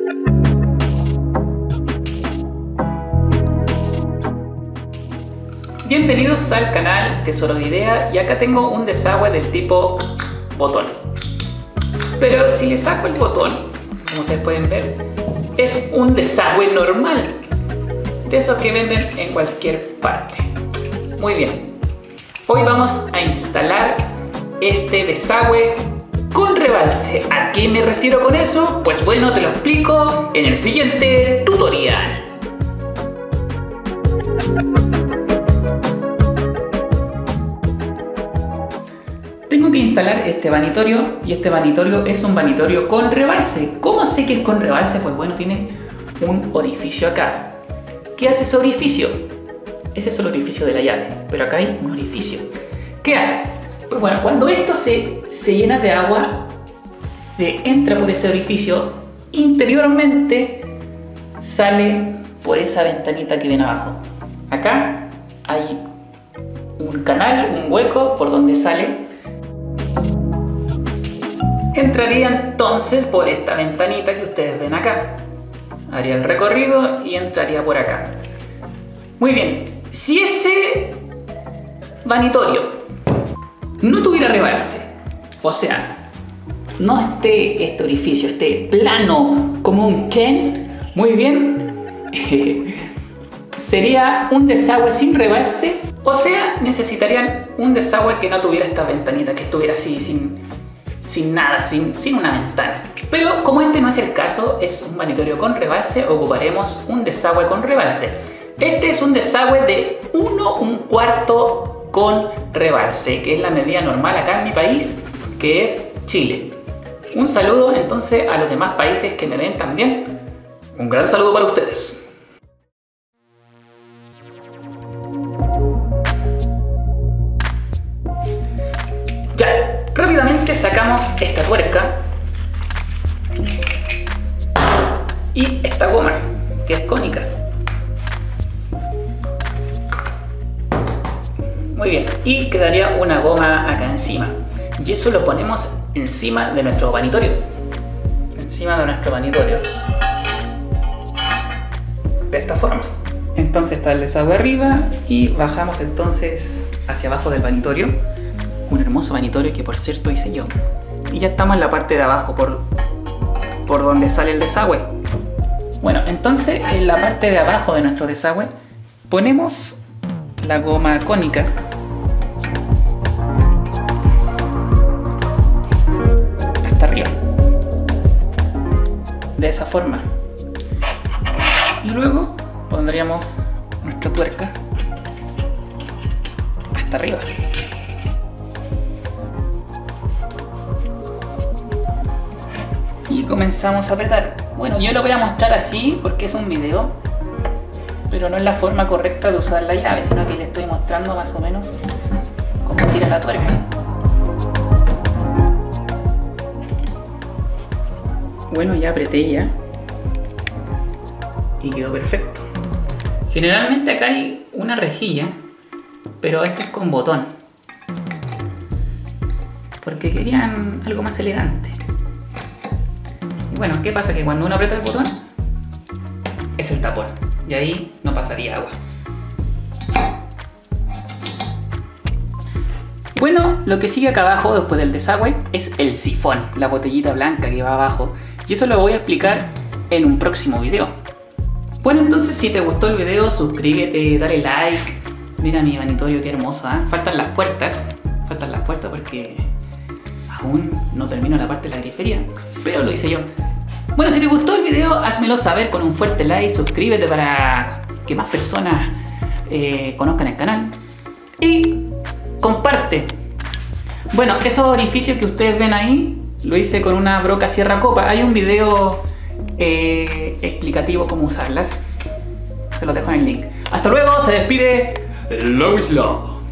Bienvenidos al canal Tesoro de Idea, y acá tengo un desagüe del tipo botón. Pero si le saco el botón, como ustedes pueden ver, es un desagüe normal, de esos que venden en cualquier parte. Muy bien, hoy vamos a instalar este desagüe con rebalse. ¿A qué me refiero con eso? Pues bueno, te lo explico en el siguiente tutorial. Tengo que instalar este vanitorio, y este vanitorio es un vanitorio con rebalse. ¿Cómo sé que es con rebalse? Pues bueno, tiene un orificio acá. ¿Qué hace ese orificio? Ese es el orificio de la llave, pero acá hay un orificio. ¿Qué hace? Pues bueno, cuando esto se llena de agua, se entra por ese orificio, interiormente sale por esa ventanita que ven abajo. Acá hay un canal, un hueco por donde sale. Entraría entonces por esta ventanita que ustedes ven acá. Haría el recorrido y entraría por acá. Muy bien, si ese vanitorio no tuviera rebalse, o sea, no esté este orificio, esté plano como un Ken, muy bien, sería un desagüe sin rebalse, o sea, necesitarían un desagüe que no tuviera esta ventanita, que estuviera así, sin nada, sin una ventana. Pero como este no es el caso, es un vanitorio con rebalse, ocuparemos un desagüe con rebalse. Este es un desagüe de 1/4 con rebalse, que es la medida normal acá en mi país, que es Chile. Un saludo entonces a los demás países que me ven también. Un gran saludo para ustedes. Ya, rápidamente sacamos esta tuerca y esta goma, que es cónica. Muy bien, y quedaría una goma acá encima, y eso lo ponemos encima de nuestro vanitorio. Encima de nuestro vanitorio, de esta forma. Entonces está el desagüe arriba y bajamos entonces hacia abajo del vanitorio. Un hermoso vanitorio que por cierto hice yo. Y ya estamos en la parte de abajo, por donde sale el desagüe. Bueno, entonces en la parte de abajo de nuestro desagüe ponemos la goma cónica. Hasta arriba. De esa forma. Y luego pondríamos nuestra tuerca hasta arriba. Y comenzamos a apretar. Bueno, yo lo voy a mostrar así porque es un video, pero no es la forma correcta de usar la llave, sino que le estoy mostrando más o menos cómo gira la tuerca. Bueno, ya apreté ya y quedó perfecto. Generalmente acá hay una rejilla, pero esta es con botón porque querían algo más elegante. Y bueno, ¿qué pasa? Que cuando uno aprieta el botón es el tapón y ahí no pasaría agua. Bueno, lo que sigue acá abajo después del desagüe es el sifón, la botellita blanca que va abajo, y eso lo voy a explicar en un próximo video. Bueno, entonces si te gustó el video, suscríbete, dale like. Mira mi vanitorio, qué hermoso, ¿eh? Faltan las puertas porque aún no termino la parte de la grifería, pero lo hice yo. Bueno, si te gustó el video, házmelo saber con un fuerte like, suscríbete para que más personas conozcan el canal y comparte. Bueno, esos orificios que ustedes ven ahí, lo hice con una broca cierra copa. Hay un video explicativo cómo usarlas, se los dejo en el link. Hasta luego, se despide Love is Love.